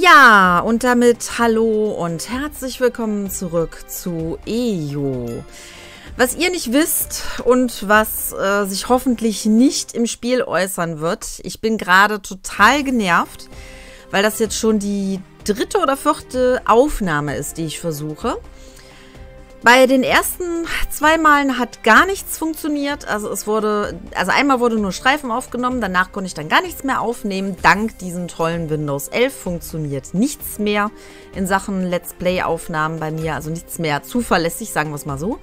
Ja, und damit hallo und herzlich willkommen zurück zu Ejo. Was ihr nicht wisst und was sich hoffentlich nicht im Spiel äußern wird, ich bin gerade total genervt, weil das jetzt schon die 3. oder 4. Aufnahme ist, die ich versuche. Bei den ersten 2 Malen hat gar nichts funktioniert. Also einmal wurde nur Streifen aufgenommen, danach konnte ich dann gar nichts mehr aufnehmen. Dank diesem tollen Windows 11 funktioniert nichts mehr in Sachen Let's Play Aufnahmen bei mir. Also nichts mehr zuverlässig, sagen wir es mal so.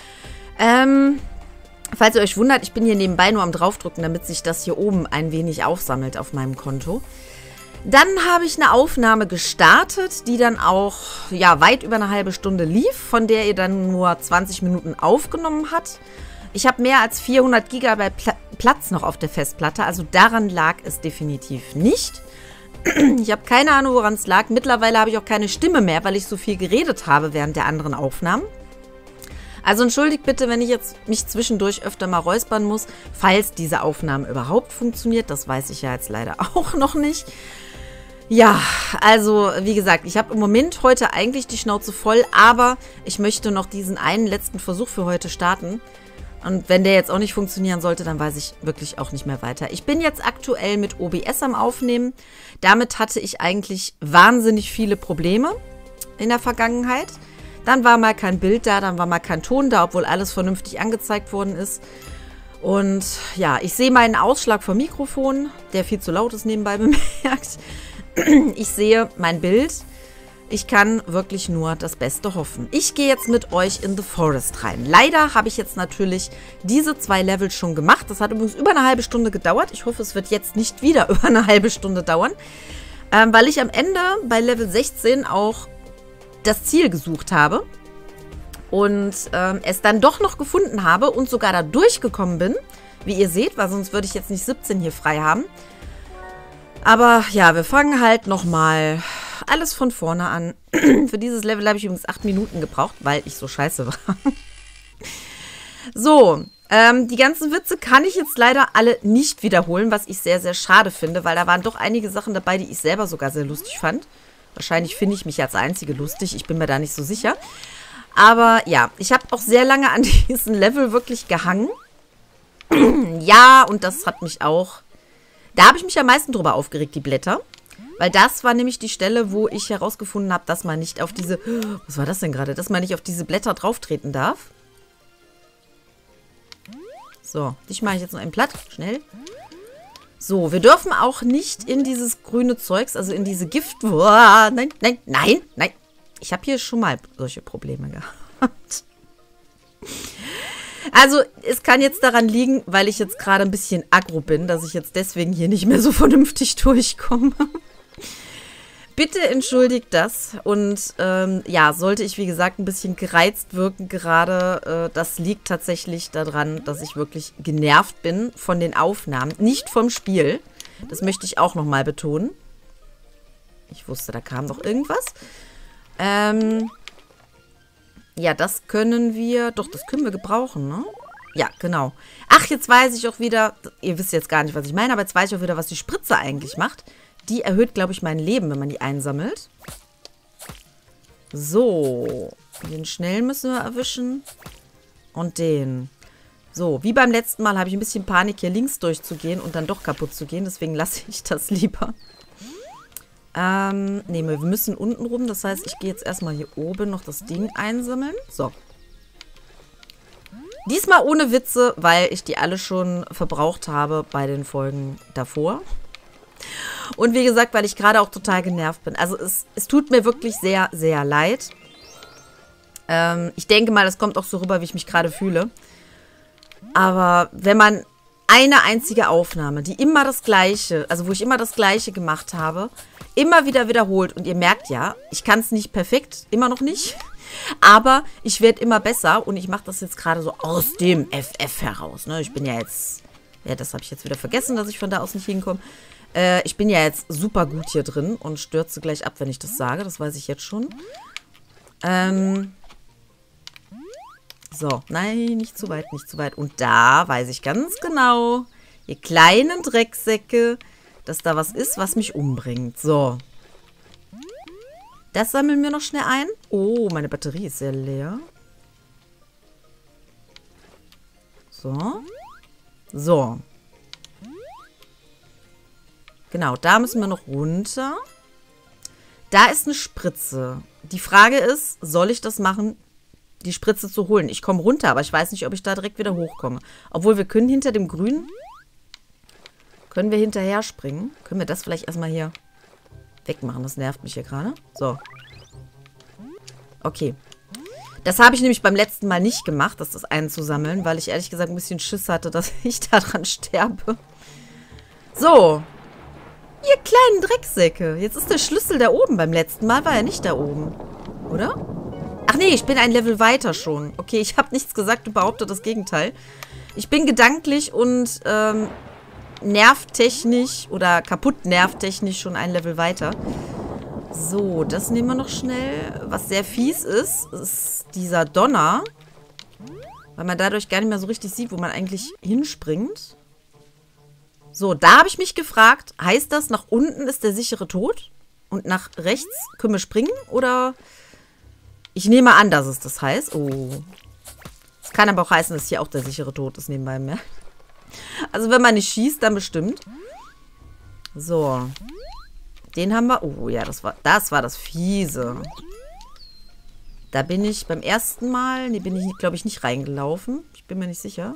Falls ihr euch wundert, ich bin hier nebenbei nur am draufdrücken, damit sich das hier oben ein wenig aufsammelt auf meinem Konto. Dann habe ich eine Aufnahme gestartet, die dann auch weit über eine halbe Stunde lief, von der ihr dann nur 20 Minuten aufgenommen hat. Ich habe mehr als 400 GB Platz noch auf der Festplatte, also daran lag es definitiv nicht. Ich habe keine Ahnung, woran es lag. Mittlerweile habe ich auch keine Stimme mehr, weil ich so viel geredet habe während der anderen Aufnahmen. Also entschuldigt bitte, wenn ich jetzt mich zwischendurch öfter mal räuspern muss, falls diese Aufnahme überhaupt funktioniert. Das weiß ich ja jetzt leider auch noch nicht. Ja, also wie gesagt, ich habe im Moment heute eigentlich die Schnauze voll, aber ich möchte noch diesen einen letzten Versuch für heute starten. Und wenn der jetzt auch nicht funktionieren sollte, dann weiß ich wirklich auch nicht mehr weiter. Ich bin jetzt aktuell mit OBS am Aufnehmen. Damit hatte ich eigentlich wahnsinnig viele Probleme in der Vergangenheit. Dann war mal kein Bild da, dann war mal kein Ton da, obwohl alles vernünftig angezeigt worden ist. Und ja, ich sehe meinen Ausschlag vom Mikrofon, der viel zu laut ist nebenbei bemerkt. Ich sehe mein Bild. Ich kann wirklich nur das Beste hoffen. Ich gehe jetzt mit euch in The Forest rein. Leider habe ich jetzt natürlich diese 2 Level schon gemacht. Das hat übrigens über eine halbe Stunde gedauert. Ich hoffe, es wird jetzt nicht wieder über eine halbe Stunde dauern. Weil ich am Ende bei Level 16 auch das Ziel gesucht habe. Und es dann doch noch gefunden habe und sogar da durchgekommen bin. Wie ihr seht, weil sonst würde ich jetzt nicht 17 hier frei haben. Aber ja, wir fangen halt nochmal alles von vorne an. Für dieses Level habe ich übrigens 8 Minuten gebraucht, weil ich so scheiße war. So, die ganzen Witze kann ich jetzt leider alle nicht wiederholen, was ich sehr, sehr schade finde, weil da waren doch einige Sachen dabei, die ich selber sogar sehr lustig fand. Wahrscheinlich finde ich mich als Einzige lustig, ich bin mir da nicht so sicher. Aber ja, ich habe auch sehr lange an diesem Level wirklich gehangen. Ja, und das hat mich auch... Da habe ich mich am meisten drüber aufgeregt, die Blätter. Weil das war nämlich die Stelle, wo ich herausgefunden habe, dass man nicht auf diese... Was war das denn gerade? Dass man nicht auf diese Blätter drauftreten darf. So, dich mache ich jetzt noch ein Blatt. Schnell. So, wir dürfen auch nicht in dieses grüne Zeugs, also in diese Gift... Boah, nein, nein, nein, nein. Ich habe hier schon mal solche Probleme gehabt. Also, es kann jetzt daran liegen, weil ich jetzt gerade ein bisschen aggro bin, dass ich jetzt deswegen hier nicht mehr so vernünftig durchkomme. Bitte entschuldigt das. Und ja, sollte ich, wie gesagt, ein bisschen gereizt wirken gerade, das liegt tatsächlich daran, dass ich wirklich genervt bin von den Aufnahmen, nicht vom Spiel. Das möchte ich auch nochmal betonen. Ich wusste, da kam noch irgendwas. Ja, das können wir... Doch, das können wir gebrauchen, ne? Ja, genau. Ach, jetzt weiß ich auch wieder... Ihr wisst jetzt gar nicht, was ich meine, aber jetzt weiß ich auch wieder, was die Spritze eigentlich macht. Die erhöht, glaube ich, mein Leben, wenn man die einsammelt. So. Den schnellen müssen wir erwischen. Und den. So, wie beim letzten Mal habe ich ein bisschen Panik, hier links durchzugehen und dann doch kaputt zu gehen. Deswegen lasse ich das lieber. Nee, wir müssen unten rum. Das heißt, ich gehe jetzt erstmal hier oben noch das Ding einsammeln. So. Diesmal ohne Witze, weil ich die alle schon verbraucht habe bei den Folgen davor. Und wie gesagt, weil ich gerade auch total genervt bin. Also es tut mir wirklich sehr, sehr leid. Ich denke mal, das kommt auch so rüber, wie ich mich gerade fühle. Aber wenn man eine einzige Aufnahme, die immer das Gleiche, also wo ich immer das Gleiche gemacht habe, immer wieder wiederholt. Und ihr merkt ja, ich kann es nicht perfekt, immer noch nicht. Aber ich werde immer besser und ich mache das jetzt gerade so aus dem FF heraus. Ne? Ich bin ja jetzt, ja, das habe ich jetzt wieder vergessen, dass ich von da aus nicht hinkomme. Ich bin ja jetzt super gut hier drin und stürze gleich ab, wenn ich das sage. Das weiß ich jetzt schon. So, nein, nicht zu weit, nicht zu weit. Und da weiß ich ganz genau, ihr kleinen Drecksäcke, dass da was ist, was mich umbringt. So. Das sammeln wir noch schnell ein. Oh, meine Batterie ist sehr leer. So. So. Genau, da müssen wir noch runter. Da ist eine Spritze. Die Frage ist, soll ich das machen, die Spritze zu holen? Ich komme runter, aber ich weiß nicht, ob ich da direkt wieder hochkomme. Obwohl, wir können hinter dem Grün, können wir hinterher springen. Können wir das vielleicht erstmal hier wegmachen? Das nervt mich hier gerade. So. Okay. Das habe ich nämlich beim letzten Mal nicht gemacht, das einzusammeln, weil ich ehrlich gesagt ein bisschen Schiss hatte, dass ich daran sterbe. So. Ihr kleinen Drecksäcke. Jetzt ist der Schlüssel da oben. Beim letzten Mal war er nicht da oben. Oder? Ach nee, ich bin ein Level weiter schon. Okay, ich habe nichts gesagt und behaupte das Gegenteil. Ich bin gedanklich und nervtechnisch oder kaputt nervtechnisch schon ein Level weiter. So, das nehmen wir noch schnell. Was sehr fies ist, ist dieser Donner. Weil man dadurch gar nicht mehr so richtig sieht, wo man eigentlich hinspringt. So, da habe ich mich gefragt, heißt das, nach unten ist der sichere Tod? Und nach rechts können wir springen? Oder ich nehme an, dass es das heißt. Oh. Es kann aber auch heißen, dass hier auch der sichere Tod ist nebenbei mehr. Also wenn man nicht schießt, dann bestimmt. So. Den haben wir. Oh ja, das war das Fiese. Da bin ich beim ersten Mal, nee, bin ich, glaube ich, nicht reingelaufen. Ich bin mir nicht sicher.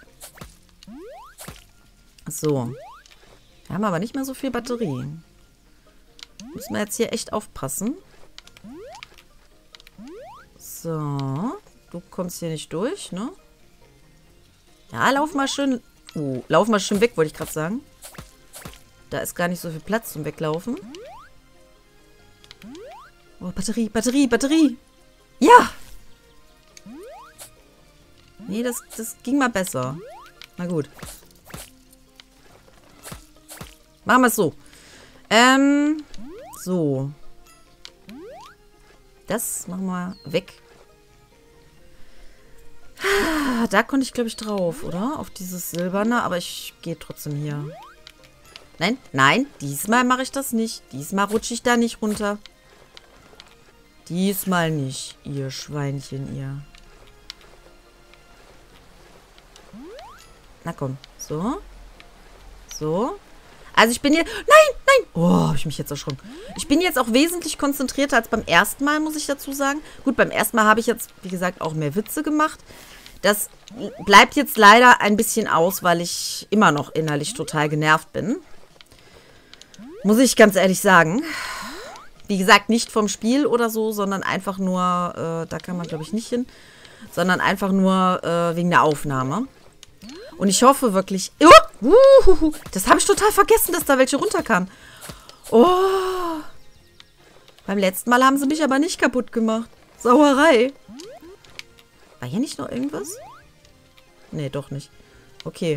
So. Wir haben aber nicht mehr so viel Batterie. Müssen wir jetzt hier echt aufpassen. So. Du kommst hier nicht durch, ne? Ja, lauf mal schön. Lauf mal schön weg, wollte ich gerade sagen. Da ist gar nicht so viel Platz zum Weglaufen. Oh, Batterie, Batterie, Batterie. Ja! Nee, das ging mal besser. Na gut. Machen wir es so. So. Das machen wir weg. Da konnte ich, glaube ich, drauf, oder? Auf dieses Silberne, aber ich gehe trotzdem hier. Nein, nein, diesmal mache ich das nicht. Diesmal rutsche ich da nicht runter. Diesmal nicht, ihr Schweinchen, ihr. Na komm, so. So. Also ich bin hier... Nein, nein! Oh, habe ich mich jetzt erschrocken. Ich bin jetzt auch wesentlich konzentrierter als beim ersten Mal, muss ich dazu sagen. Gut, beim ersten Mal habe ich jetzt, wie gesagt, auch mehr Witze gemacht. Das bleibt jetzt leider ein bisschen aus, weil ich immer noch innerlich total genervt bin. Muss ich ganz ehrlich sagen. Wie gesagt, nicht vom Spiel oder so, sondern einfach nur, da kann man, glaube ich, nicht hin, sondern einfach nur wegen der Aufnahme. Und ich hoffe wirklich... das habe ich total vergessen, dass da welche runterkamen. Oh. Beim letzten Mal haben sie mich aber nicht kaputt gemacht. Sauerei. War hier nicht noch irgendwas? Nee, doch nicht. Okay.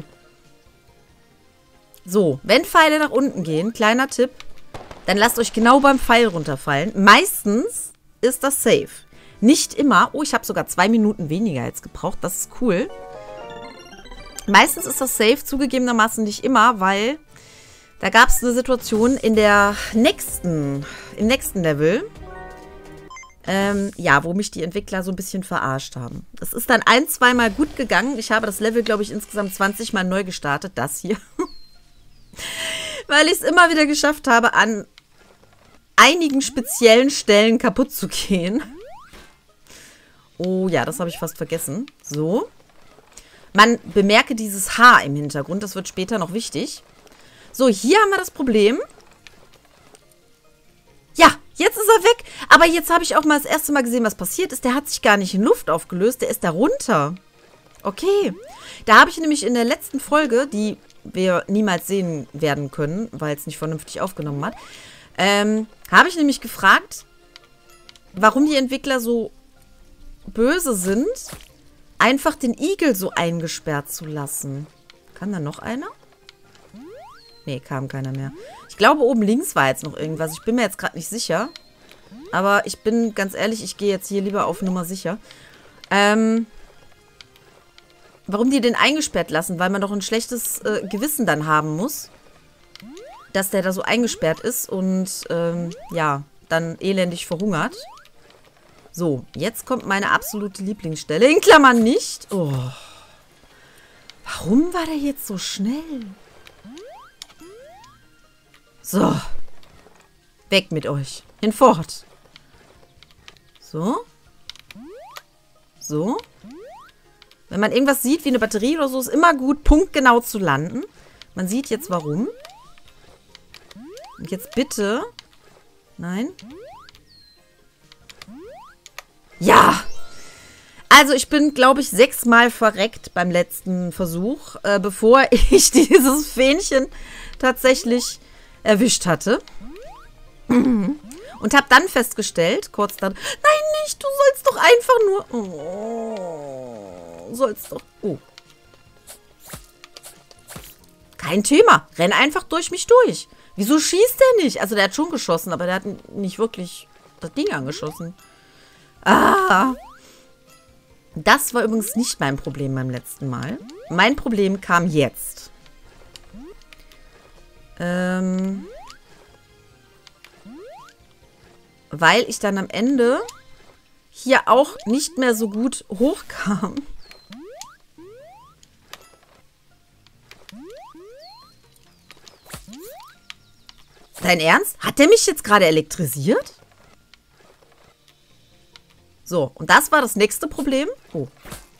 So, wenn Pfeile nach unten gehen, kleiner Tipp, dann lasst euch genau beim Pfeil runterfallen. Meistens ist das safe. Nicht immer. Oh, ich habe sogar 2 Minuten weniger jetzt gebraucht. Das ist cool. Meistens ist das safe, zugegebenermaßen nicht immer, weil da gab es eine Situation im nächsten Level, ja, wo mich die Entwickler so ein bisschen verarscht haben. Das ist dann 1-2 Mal gut gegangen. Ich habe das Level, glaube ich, insgesamt 20 Mal neu gestartet. Das hier. Weil ich es immer wieder geschafft habe, an einigen speziellen Stellen kaputt zu gehen. Oh ja, das habe ich fast vergessen. So. Man bemerke dieses Haar im Hintergrund. Das wird später noch wichtig. So, hier haben wir das Problem. Ja, jetzt ist er weg. Aber jetzt habe ich auch mal das erste Mal gesehen, was passiert ist. Der hat sich gar nicht in Luft aufgelöst. Der ist da runter. Okay. Da habe ich nämlich in der letzten Folge, die wir niemals sehen werden können, weil es nicht vernünftig aufgenommen hat, habe ich nämlich gefragt, warum die Entwickler so böse sind, einfach den Igel so eingesperrt zu lassen. Kann da noch einer? Nee, kam keiner mehr. Ich glaube, oben links war jetzt noch irgendwas. Ich bin mir jetzt gerade nicht sicher. Aber ich bin ganz ehrlich, ich gehe jetzt hier lieber auf Nummer sicher. Warum die den eingesperrt lassen? Weil man doch ein schlechtes Gewissen dann haben muss. Dass der da so eingesperrt ist. Und ja, dann elendig verhungert. So, jetzt kommt meine absolute Lieblingsstelle. In Klammern nicht. Oh. Warum war der jetzt so schnell? So. Weg mit euch. Hinfort. So. So. Wenn man irgendwas sieht, wie eine Batterie oder so, ist immer gut, punktgenau zu landen. Man sieht jetzt, warum. Und jetzt bitte... Nein. Ja! Also ich bin, glaube ich, 6-mal verreckt beim letzten Versuch, bevor ich dieses Fähnchen tatsächlich erwischt hatte. Und habe dann festgestellt, kurz dann, nein, nicht, du sollst doch einfach nur... Oh, sollst doch... Oh. Kein Thema, renn einfach durch mich durch. Wieso schießt der nicht? Also der hat schon geschossen, aber der hat nicht wirklich das Ding angeschossen. Ah. Das war übrigens nicht mein Problem beim letzten Mal. Mein Problem kam jetzt. Weil ich dann am Ende hier auch nicht mehr so gut hochkam. Dein Ernst? Hat der mich jetzt gerade elektrisiert? So, und das war das nächste Problem. Oh.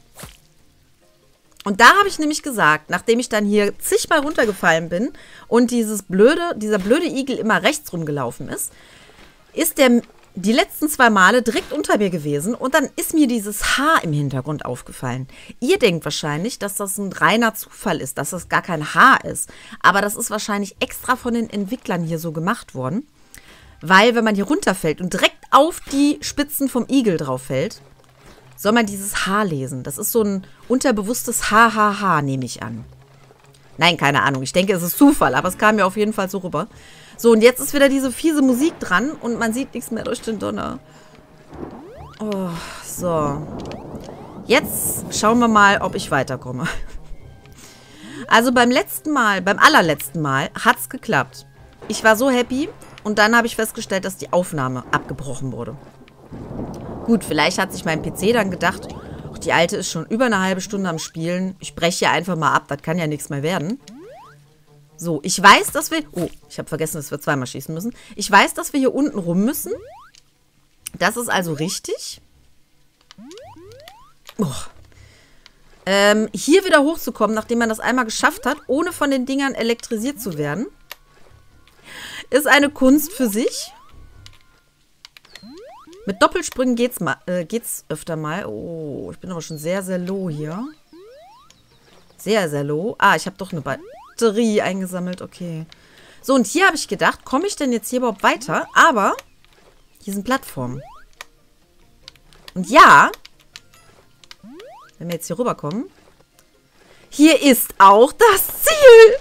Und da habe ich nämlich gesagt, nachdem ich dann hier zigmal runtergefallen bin und dieser blöde Igel immer rechts rumgelaufen ist, ist der die letzten 2 Male direkt unter mir gewesen und dann ist mir dieses Haar im Hintergrund aufgefallen. Ihr denkt wahrscheinlich, dass das ein reiner Zufall ist, dass das gar kein Haar ist. Aber das ist wahrscheinlich extra von den Entwicklern hier so gemacht worden. Weil, wenn man hier runterfällt und direkt auf die Spitzen vom Igel drauf fällt, soll man dieses Haar lesen. Das ist so ein unterbewusstes Ha, nehme ich an. Nein, keine Ahnung. Ich denke, es ist Zufall, aber es kam mir auf jeden Fall so rüber. So, und jetzt ist wieder diese fiese Musik dran und man sieht nichts mehr durch den Donner. Oh, so. Jetzt schauen wir mal, ob ich weiterkomme. Also beim allerletzten Mal hat es geklappt. Ich war so happy und dann habe ich festgestellt, dass die Aufnahme abgebrochen wurde. Gut, vielleicht hat sich mein PC dann gedacht, ach, die Alte ist schon über eine halbe Stunde am Spielen. Ich breche hier einfach mal ab, das kann ja nichts mehr werden. So, ich weiß, dass wir... Oh, ich habe vergessen, dass wir 2-mal schießen müssen. Ich weiß, dass wir hier unten rum müssen. Das ist also richtig. Oh. Hier wieder hochzukommen, nachdem man das einmal geschafft hat, ohne von den Dingern elektrisiert zu werden, ist eine Kunst für sich. Mit Doppelsprüngen geht's öfter mal. Oh, ich bin aber schon sehr, sehr low hier. Sehr, sehr low. Ah, ich habe doch eine Batterie eingesammelt. Okay. So, und hier habe ich gedacht, komme ich denn jetzt hier überhaupt weiter? Aber hier sind Plattformen. Und ja, wenn wir jetzt hier rüberkommen, hier ist auch das Ziel.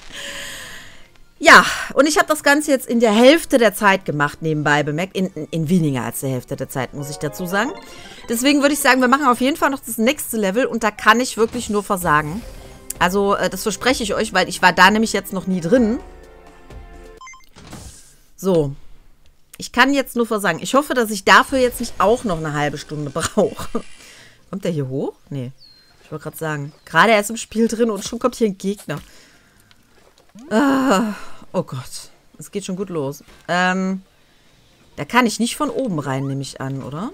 Ja, und ich habe das Ganze jetzt in der Hälfte der Zeit gemacht, nebenbei bemerkt. In weniger als der Hälfte der Zeit, muss ich dazu sagen. Deswegen würde ich sagen, wir machen auf jeden Fall noch das nächste Level und da kann ich wirklich nur versagen. Also, das verspreche ich euch, weil ich war da nämlich jetzt noch nie drin. So. Ich kann jetzt nur versagen. Ich hoffe, dass ich dafür jetzt nicht auch noch eine halbe Stunde brauche. Kommt der hier hoch? Nee. Ich wollte gerade sagen. Gerade erst im Spiel drin und schon kommt hier ein Gegner. Oh Gott. Es geht schon gut los. Da kann ich nicht von oben rein, nehme ich an, oder?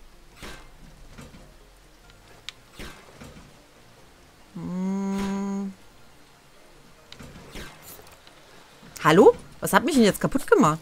Hallo? Was hat mich denn jetzt kaputt gemacht?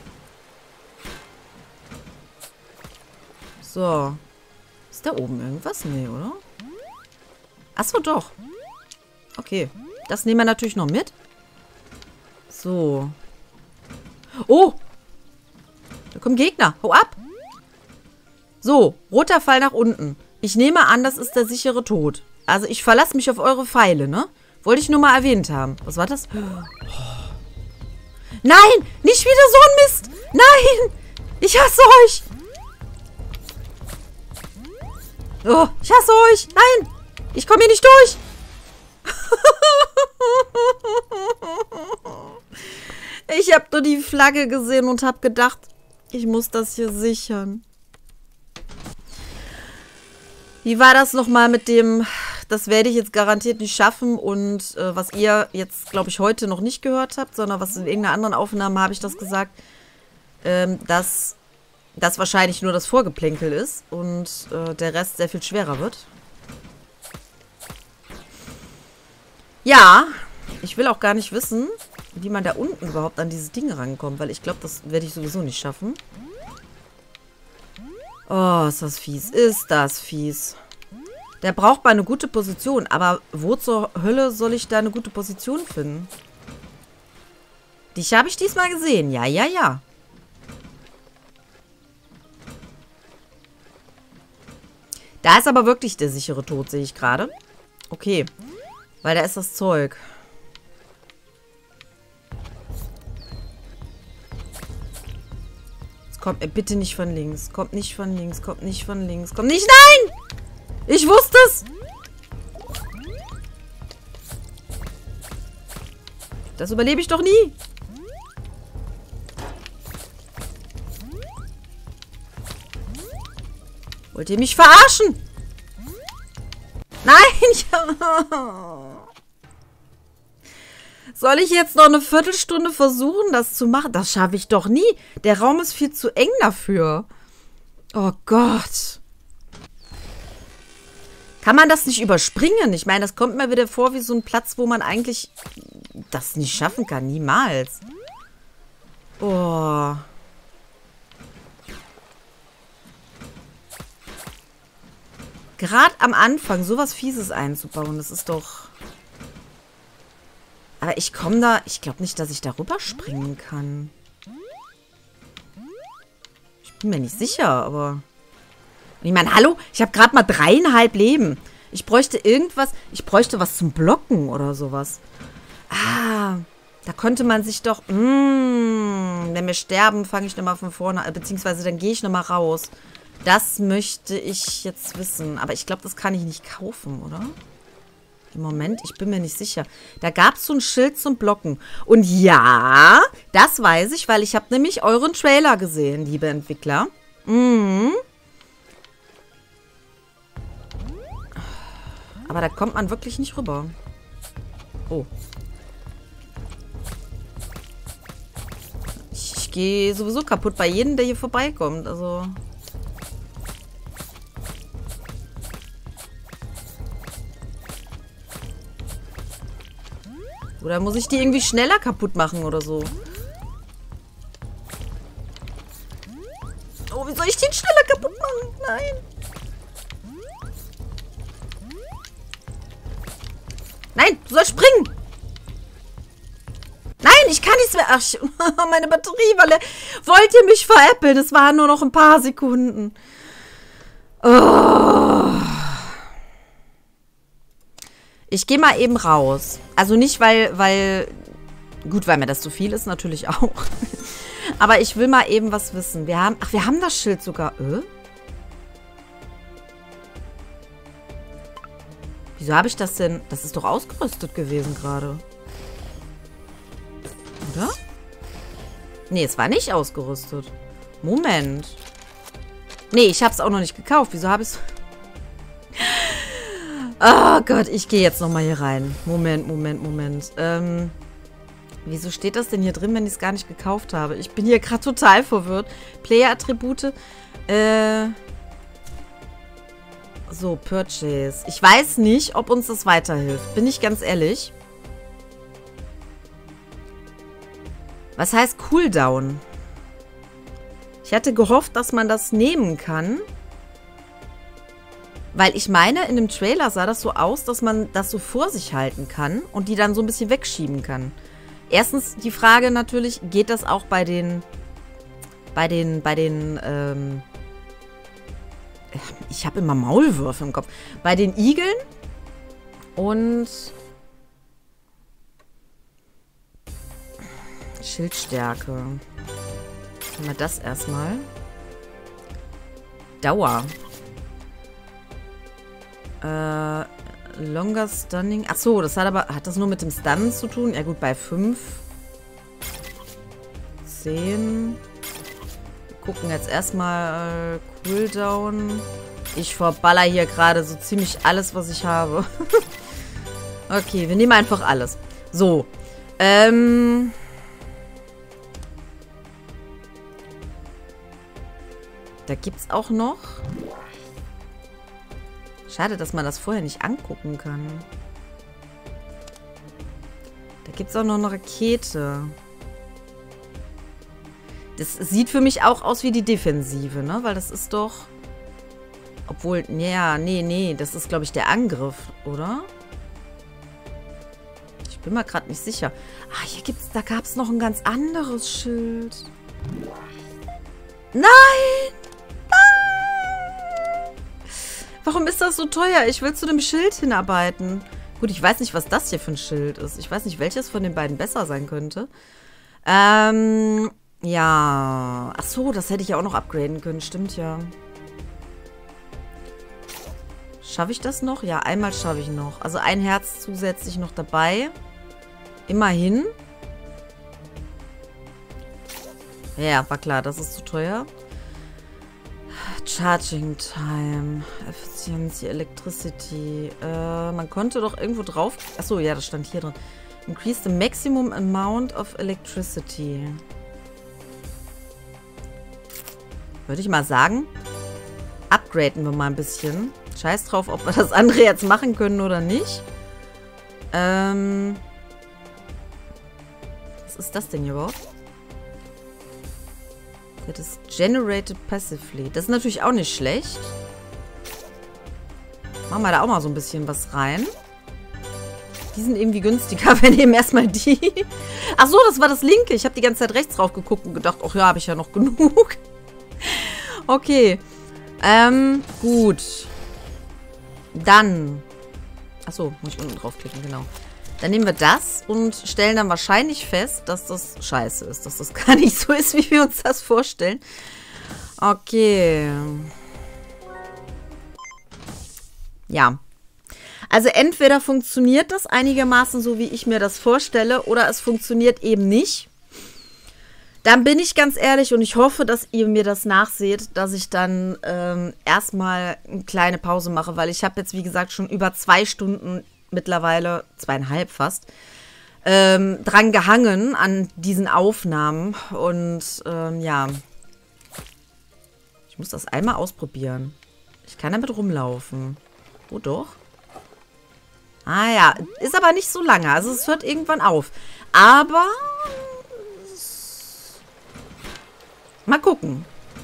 So. Ist da oben irgendwas? Nee, oder? Achso, doch. Okay. Das nehmen wir natürlich noch mit. So. Oh! Da kommen Gegner. Hau ab! So. Roter Pfeil nach unten. Ich nehme an, das ist der sichere Tod. Also ich verlasse mich auf eure Pfeile, ne? Wollte ich nur mal erwähnt haben. Was war das? Nein! Nicht wieder so ein Mist! Nein! Ich hasse euch! Oh, ich hasse euch! Nein! Ich komme hier nicht durch! Ich habe nur die Flagge gesehen und habe gedacht, Ich muss das hier sichern. Wie war das nochmal mit dem, das werde ich jetzt garantiert nicht schaffen und was ihr jetzt, glaube ich, heute noch nicht gehört habt, sondern was in irgendeiner anderen Aufnahme habe ich das gesagt, dass das wahrscheinlich nur das Vorgeplänkel ist und der Rest sehr viel schwerer wird. Ja, ich will auch gar nicht wissen, wie man da unten überhaupt an dieses Ding rankommt, weil ich glaube, das werde ich sowieso nicht schaffen. Oh, ist das fies. Ist das fies. Der braucht mal eine gute Position. Aber wo zur Hölle soll ich da eine gute Position finden? Dich habe ich diesmal gesehen. Ja, ja, ja. Da ist aber wirklich der sichere Tod, sehe ich gerade. Okay. Weil da ist das Zeug. Kommt bitte nicht von links. Kommt nicht von links. Kommt nicht von links. Kommt nicht. Nein! Ich wusste es! Das überlebe ich doch nie. Wollt ihr mich verarschen? Nein! Soll ich jetzt noch eine Viertelstunde versuchen, das zu machen? Das schaffe ich doch nie. Der Raum ist viel zu eng dafür. Oh Gott. Kann man das nicht überspringen? Ich meine, das kommt mir wieder vor wie so ein Platz, wo man eigentlich das nicht schaffen kann. Niemals. Oh. Gerade am Anfang sowas Fieses einzubauen, das ist doch... Aber ich komme da... Ich glaube nicht, dass ich da rüberspringen kann. Ich bin mir nicht sicher, aber... Ich meine, hallo? Ich habe gerade mal 3,5 Leben. Ich bräuchte irgendwas... Ich bräuchte was zum Blocken oder sowas. Ah, da könnte man sich doch... wenn wir sterben, fange ich nochmal von vorne an. Beziehungsweise dann gehe ich nochmal raus. Das möchte ich jetzt wissen. Aber ich glaube, das kann ich nicht kaufen, oder? Im Moment, ich bin mir nicht sicher. Da gab es so ein Schild zum Blocken. Und ja, das weiß ich, weil ich habe nämlich euren Trailer gesehen, liebe Entwickler. Aber da kommt man wirklich nicht rüber. Oh. Ich gehe sowieso kaputt bei jedem, der hier vorbeikommt. Also... Oder muss ich die irgendwie schneller kaputt machen oder so? Oh, wie soll ich den schneller kaputt machen? Nein. Nein, du sollst springen. Nein, ich kann nichts mehr. Ach, meine Batterie war leer. Wollt ihr mich veräppeln? Es waren nur noch ein paar Sekunden. Oh. Ich gehe mal eben raus. Also nicht, weil... Gut, weil mir das zu viel ist, natürlich auch. Aber ich will mal eben was wissen. Wir haben das Schild sogar. Wieso habe ich das denn... Das ist doch ausgerüstet gewesen gerade. Oder? Nee, es war nicht ausgerüstet. Moment. Nee, ich habe es auch noch nicht gekauft. Wieso habe ich es... Oh Gott, ich gehe jetzt nochmal hier rein. Moment. Wieso steht das denn hier drin, wenn ich es gar nicht gekauft habe? Ich bin hier gerade total verwirrt. Player-Attribute. So, Purchase. Ich weiß nicht, ob uns das weiterhilft. Bin ich ganz ehrlich. Was heißt Cooldown? Ich hatte gehofft, dass man das nehmen kann. Weil ich meine, in dem Trailer sah das so aus, dass man das so vor sich halten kann und die dann so ein bisschen wegschieben kann. Erstens die Frage natürlich, geht das auch bei den ich habe immer Maulwürfe im Kopf. Bei den Igeln und Schildstärke. Machen wir das erstmal. Dauer. Longer Stunning. Achso, das hat das nur mit dem Stunnen zu tun? Ja gut, bei 5. 10. gucken jetzt erstmal Cooldown. Ich verballer hier gerade so ziemlich alles, was ich habe. Okay, wir nehmen einfach alles. So. Da gibt's auch noch... Schade, dass man das vorher nicht angucken kann. Da gibt es auch noch eine Rakete. Das sieht für mich auch aus wie die Defensive, ne? Weil das ist doch... Obwohl, ja, nee. Das ist, glaube ich, der Angriff, oder? Ich bin mir gerade nicht sicher. Ah, da gab es noch ein ganz anderes Schild. Nein! Warum ist das so teuer? Ich will zu dem Schild hinarbeiten. Gut, ich weiß nicht, was das hier für ein Schild ist. Ich weiß nicht, welches von den beiden besser sein könnte. Ja. Ach so, das hätte ich ja auch noch upgraden können. Stimmt ja. Schaffe ich das noch? Ja, einmal schaffe ich noch. Also ein Herz zusätzlich noch dabei. Immerhin. Ja, war klar, das ist zu teuer. Charging Time, Efficiency, Electricity. Man konnte doch irgendwo drauf... Achso, ja, das stand hier drin. Increase the maximum amount of electricity. Würde ich mal sagen, upgraden wir mal ein bisschen. Scheiß drauf, ob wir das andere jetzt machen können oder nicht. Was ist das denn hier überhaupt? Das ist generated passively. Das ist natürlich auch nicht schlecht. Machen wir da auch mal so ein bisschen was rein. Die sind irgendwie günstiger. Wir nehmen erstmal die. Ach so, das war das linke. Ich habe die ganze Zeit rechts drauf geguckt und gedacht, ach ja, habe ich ja noch genug. Okay. Gut. Dann. Ach so, muss ich unten draufklicken, genau. Dann nehmen wir das und stellen dann wahrscheinlich fest, dass das scheiße ist. Dass das gar nicht so ist, wie wir uns das vorstellen. Okay. Ja. Also entweder funktioniert das einigermaßen so, wie ich mir das vorstelle, oder es funktioniert eben nicht. Dann bin ich ganz ehrlich und ich hoffe, dass ihr mir das nachseht, dass ich dann erstmal eine kleine Pause mache, weil ich habe jetzt, wie gesagt, schon über 2 Stunden mittlerweile 2,5 fast, dran gehangen an diesen Aufnahmen. Und ja, ich muss das einmal ausprobieren. Ich kann damit rumlaufen. Oh doch. Ah ja, ist aber nicht so lange. Also es hört irgendwann auf. Aber mal gucken.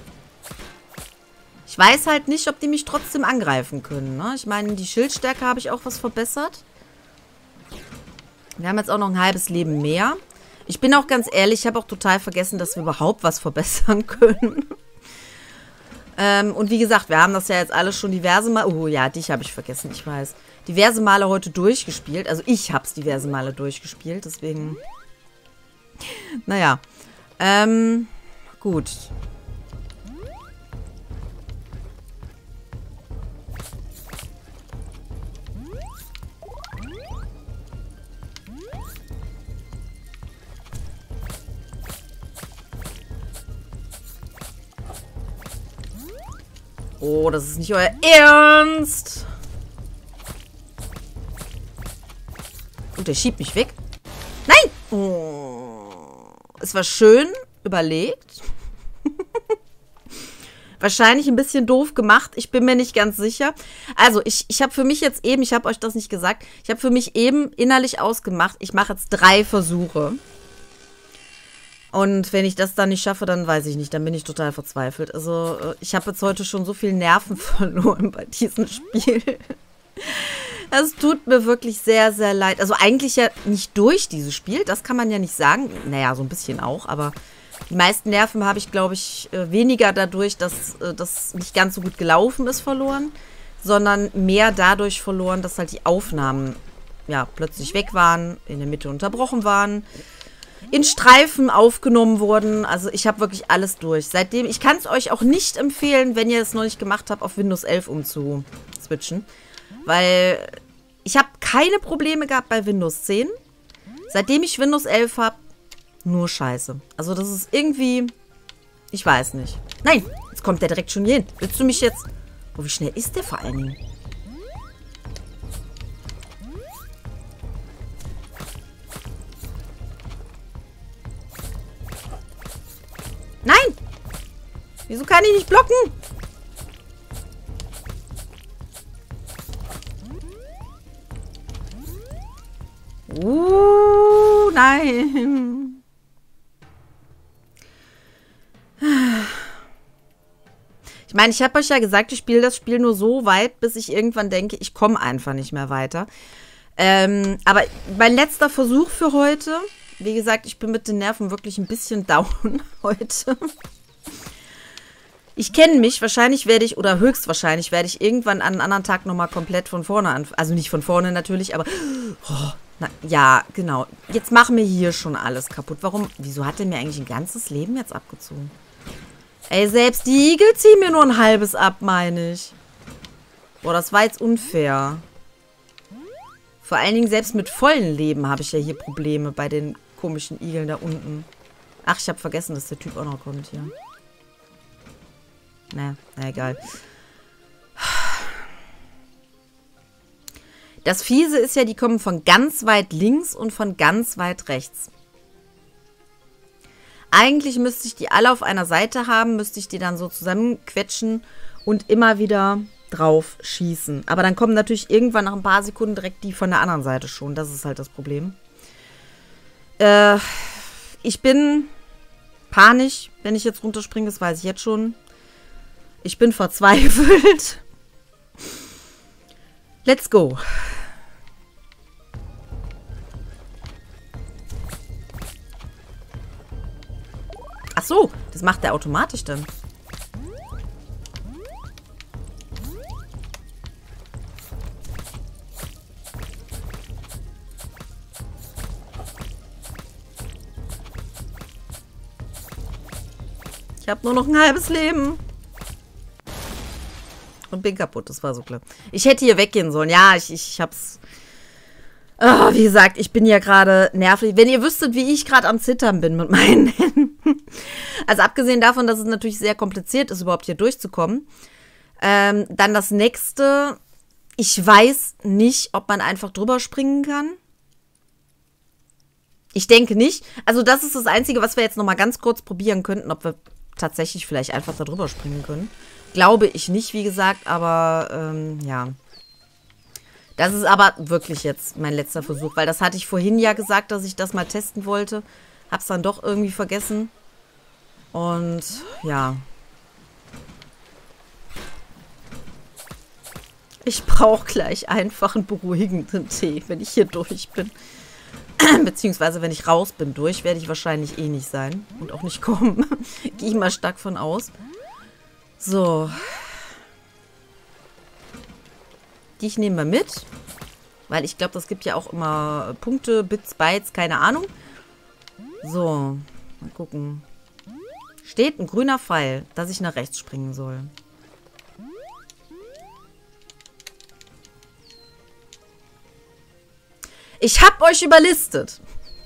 Ich weiß halt nicht, ob die mich trotzdem angreifen können. Ne? Ich meine, die Schildstärke habe ich auch was verbessert. Wir haben jetzt auch noch ein halbes Leben mehr. Ich bin auch ganz ehrlich, ich habe auch total vergessen, dass wir überhaupt was verbessern können. Und wie gesagt, wir haben das ja jetzt alles schon diverse Mal... Oh ja, dich habe ich vergessen, ich weiß. Diverse Male heute durchgespielt. Also ich habe es diverse Male durchgespielt, deswegen... Naja. Gut. Oh, das ist nicht euer Ernst. Oh, der schiebt mich weg. Nein! Oh. Es war schön überlegt. Wahrscheinlich ein bisschen doof gemacht. Ich bin mir nicht ganz sicher. Also, ich habe für mich jetzt eben, ich habe euch das nicht gesagt, ich habe für mich eben innerlich ausgemacht, ich mache jetzt 3 Versuche. Und wenn ich das dann nicht schaffe, dann weiß ich nicht. Dann bin ich total verzweifelt. Also ich habe jetzt heute schon so viel Nerven verloren bei diesem Spiel. Es tut mir wirklich sehr, sehr leid. Also eigentlich ja nicht durch dieses Spiel. Das kann man ja nicht sagen. Naja, so ein bisschen auch. Aber die meisten Nerven habe ich, glaube ich, weniger dadurch, dass das nicht ganz so gut gelaufen ist, verloren. Sondern mehr dadurch verloren, dass halt die Aufnahmen ja plötzlich weg waren, in der Mitte unterbrochen waren, in Streifen aufgenommen wurden. Also ich habe wirklich alles durch. Seitdem, ich kann es euch auch nicht empfehlen, wenn ihr es noch nicht gemacht habt, auf Windows 11 umzuswitchen. Weil ich habe keine Probleme gehabt bei Windows 10. Seitdem ich Windows 11 habe, nur Scheiße. Also das ist irgendwie, Ich weiß nicht. Nein, jetzt kommt der direkt schon hier hin. Willst du mich jetzt... Oh, wie schnell ist der vor allen Dingen? Nein! Wieso kann ich nicht blocken? Nein. Ich meine, ich habe euch ja gesagt, ich spiele das Spiel nur so weit, bis ich irgendwann denke, ich komme einfach nicht mehr weiter. Aber mein letzter Versuch für heute, wie gesagt, ich bin mit den Nerven wirklich ein bisschen down heute. Ich kenne mich, wahrscheinlich werde ich, oder höchstwahrscheinlich werde ich irgendwann an einem anderen Tag nochmal komplett von vorne anfangen. Also nicht von vorne natürlich, aber... Oh, na, ja, genau. Jetzt machen wir hier schon alles kaputt. Warum? Wieso hat der mir eigentlich ein ganzes Leben jetzt abgezogen? Ey, selbst die Igel ziehen mir nur ein halbes ab, meine ich. Boah, das war jetzt unfair. Vor allen Dingen selbst mit vollen Leben habe ich ja hier Probleme bei den komischen Igeln da unten. Ach, ich habe vergessen, dass der Typ auch noch kommt hier. Na, egal. Das Fiese ist ja, die kommen von ganz weit links und von ganz weit rechts. Eigentlich müsste ich die alle auf einer Seite haben, müsste ich die dann so zusammenquetschen und immer wieder drauf schießen. Aber dann kommen natürlich irgendwann nach ein paar Sekunden direkt die von der anderen Seite schon. Das ist halt das Problem. Ich bin panisch, wenn ich jetzt runterspringe, das weiß ich jetzt schon. Ich bin verzweifelt. Let's go. Ach so, das macht der automatisch dann. Ich habe nur noch ein halbes Leben. Und bin kaputt, das war so klar. Ich hätte hier weggehen sollen. Ja, ich hab's... Oh, wie gesagt, ich bin ja gerade nervig. Wenn ihr wüsstet, wie ich gerade am Zittern bin mit meinen Händen. Also abgesehen davon, dass es natürlich sehr kompliziert ist, überhaupt hier durchzukommen. Dann das nächste. Ich weiß nicht, ob man einfach drüber springen kann. Ich denke nicht. Also das ist das Einzige, was wir jetzt noch mal ganz kurz probieren könnten, ob wir tatsächlich vielleicht einfach da drüber springen können. Glaube ich nicht, wie gesagt, aber ja. Das ist aber wirklich jetzt mein letzter Versuch, weil das hatte ich vorhin ja gesagt, dass ich das mal testen wollte. Hab's dann doch irgendwie vergessen. Und ja. Ich brauche gleich einfach einen beruhigenden Tee, wenn ich hier durch bin. Beziehungsweise, wenn ich raus bin durch, werde ich wahrscheinlich eh nicht sein. Und auch nicht kommen. Gehe ich mal stark von aus. So. Die nehmen wir mit. Weil ich glaube, das gibt ja auch immer Punkte, Bits, Bytes, keine Ahnung. So. Mal gucken. Steht ein grüner Pfeil, dass ich nach rechts springen soll. Ich hab euch überlistet.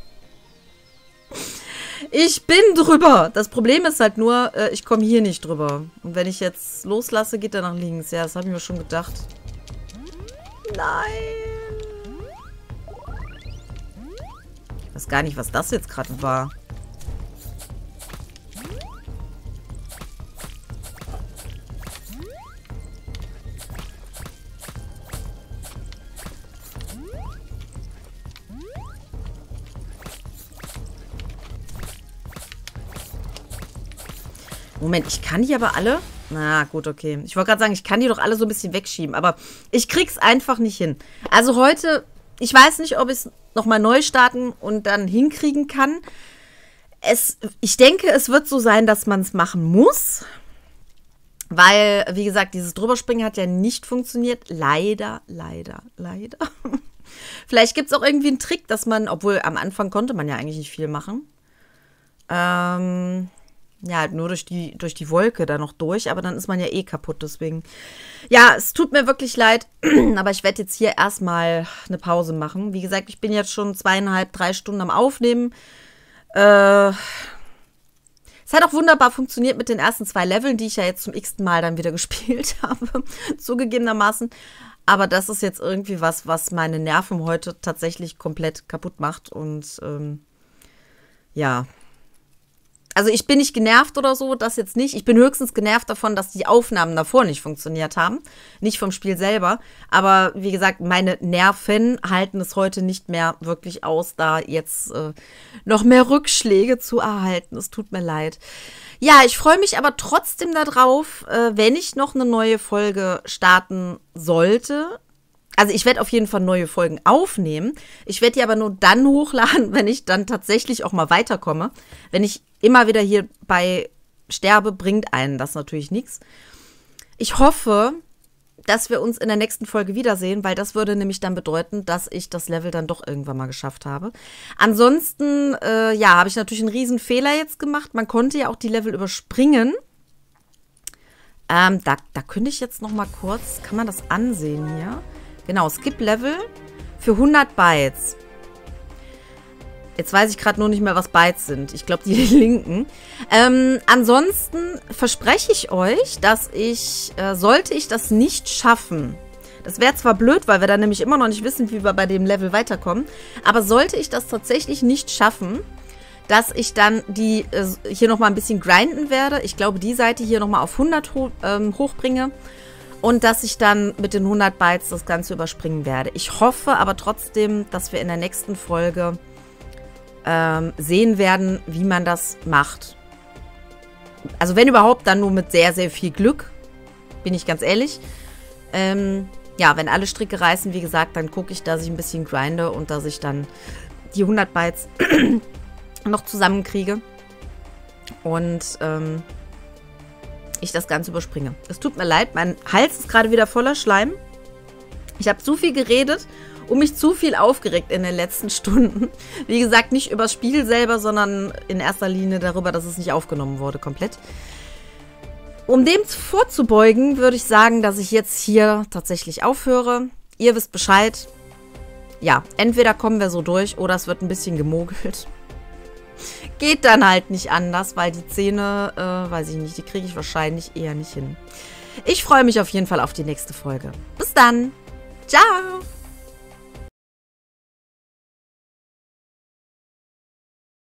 Ich bin drüber. Das Problem ist halt nur, ich komme hier nicht drüber. Und wenn ich jetzt loslasse, geht er nach links. Ja, das habe ich mir schon gedacht. Nein. Ich weiß gar nicht, was das jetzt gerade war. Moment, ich kann die aber alle... Na gut, okay. Ich wollte gerade sagen, ich kann die doch alle so ein bisschen wegschieben, aber ich krieg's einfach nicht hin. Also heute, ich weiß nicht, ob ich es nochmal neu starten und dann hinkriegen kann. Ich denke, es wird so sein, dass man es machen muss. Weil, wie gesagt, dieses Drüberspringen hat ja nicht funktioniert. Leider, leider, leider. Vielleicht gibt es auch irgendwie einen Trick, dass man, obwohl am Anfang konnte man ja eigentlich nicht viel machen. Ja, halt nur durch die Wolke da noch durch, aber dann ist man ja eh kaputt, deswegen. Ja, es tut mir wirklich leid, aber ich werde jetzt hier erstmal eine Pause machen. Wie gesagt, ich bin jetzt schon 2,5, 3 Stunden am Aufnehmen. Es Es hat auch wunderbar funktioniert mit den ersten 2 Leveln, die ich ja jetzt zum x-ten Mal dann wieder gespielt habe, zugegebenermaßen. Aber das ist jetzt irgendwie was meine Nerven heute tatsächlich komplett kaputt macht. Und ja. Also ich bin nicht genervt oder so, das jetzt nicht. Ich bin höchstens genervt davon, dass die Aufnahmen davor nicht funktioniert haben. Nicht vom Spiel selber. Aber wie gesagt, meine Nerven halten es heute nicht mehr wirklich aus, da jetzt noch mehr Rückschläge zu erhalten. Es tut mir leid. Ja, ich freue mich aber trotzdem darauf, wenn ich noch eine neue Folge starten sollte. Also ich werde auf jeden Fall neue Folgen aufnehmen. Ich werde die aber nur dann hochladen, wenn ich dann tatsächlich auch mal weiterkomme. Wenn ich immer wieder hierbei sterbe, bringt einen das natürlich nichts. Ich hoffe, dass wir uns in der nächsten Folge wiedersehen, weil das würde nämlich dann bedeuten, dass ich das Level dann doch irgendwann mal geschafft habe. Ansonsten, ja, habe ich natürlich einen riesen Fehler jetzt gemacht. Man konnte ja auch die Level überspringen. Da könnte ich jetzt noch mal kurz, kann man das ansehen hier? Genau, Skip Level für 100 Bytes. Jetzt weiß ich gerade nur nicht mehr, was Bytes sind. Ich glaube, die linken. Ansonsten verspreche ich euch, dass ich, sollte ich das nicht schaffen, das wäre zwar blöd, weil wir dann nämlich immer noch nicht wissen, wie wir bei dem Level weiterkommen, aber sollte ich das tatsächlich nicht schaffen, dass ich dann die hier nochmal ein bisschen grinden werde. Ich glaube, die Seite hier nochmal auf 100 hochbringe. Und dass ich dann mit den 100 Bytes das Ganze überspringen werde. Ich hoffe aber trotzdem, dass wir in der nächsten Folge sehen werden, wie man das macht. Also wenn überhaupt, dann nur mit sehr, sehr viel Glück. Bin ich ganz ehrlich. Ja, wenn alle Stricke reißen, wie gesagt, dann gucke ich, dass ich ein bisschen grinde und dass ich dann die 100 Bytes noch zusammenkriege. Und ich das Ganze überspringe. Es tut mir leid, mein Hals ist gerade wieder voller Schleim. Ich habe zu viel geredet und mich zu viel aufgeregt in den letzten Stunden. Wie gesagt, nicht über das Spiel selber, sondern in erster Linie darüber, dass es nicht aufgenommen wurde komplett. Um dem vorzubeugen, würde ich sagen, dass ich jetzt hier tatsächlich aufhöre. Ihr wisst Bescheid. Ja, entweder kommen wir so durch oder es wird ein bisschen gemogelt. Geht dann halt nicht anders, weil die Zähne, weiß ich nicht, die kriege ich wahrscheinlich eher nicht hin. Ich freue mich auf jeden Fall auf die nächste Folge. Bis dann. Ciao.